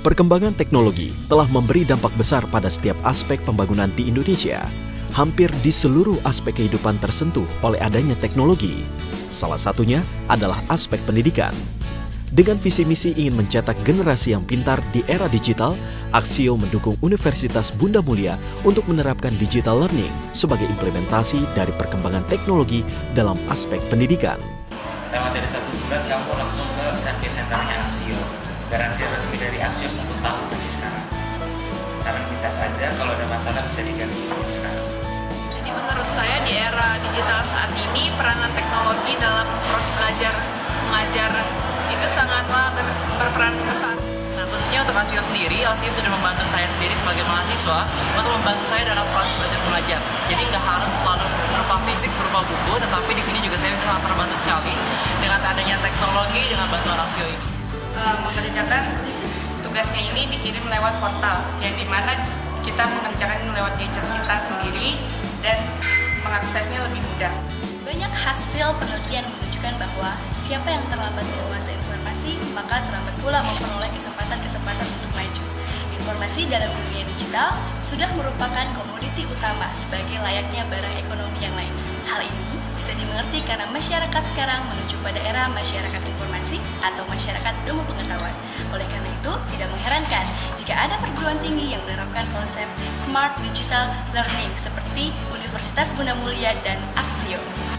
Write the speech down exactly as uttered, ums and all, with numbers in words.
Perkembangan teknologi telah memberi dampak besar pada setiap aspek pembangunan di Indonesia. Hampir di seluruh aspek kehidupan tersentuh oleh adanya teknologi. Salah satunya adalah aspek pendidikan. Dengan visi misi ingin mencetak generasi yang pintar di era digital, Aksio mendukung Universitas Bunda Mulia untuk menerapkan digital learning sebagai implementasi dari perkembangan teknologi dalam aspek pendidikan. Lewat dari satu bulan, kamu langsung ke service centernya Aksio. Garansi resmi dari Aksio satu tahun dari sekarang. Karena kita saja kalau ada masalah bisa diganti sekarang. Jadi menurut saya di era digital saat ini peranan teknologi dalam proses belajar mengajar itu sangatlah ber, berperan besar. Nah, khususnya untuk Aksio sendiri, Aksio sudah membantu saya sendiri sebagai mahasiswa untuk membantu saya dalam proses belajar mengajar. Jadi nggak harus selalu berupa fisik, berupa buku, tetapi di sini juga saya sangat terbantu sekali dengan adanya teknologi dengan bantuan Aksio ini. Uh, mengerjakan tugasnya ini dikirim lewat portal, yang dimana kita mengerjakan lewat gadget kita sendiri dan mengaksesnya lebih mudah. Banyak hasil penelitian menunjukkan bahwa siapa yang terlambat menguasai informasi, maka terlambat pula memperoleh kesempatan-kesempatan untuk maju. Informasi dalam dunia digital sudah merupakan komoditi utama sebagai layaknya barang ekonomi yang lain. Hal ini bisa dimengerti karena masyarakat sekarang menuju pada era masyarakat informasi atau masyarakat ilmu pengetahuan. Oleh karena itu, tidak mengherankan jika ada perguruan tinggi yang menerapkan konsep Smart Digital Learning seperti Universitas Bunda Mulia dan Aksio.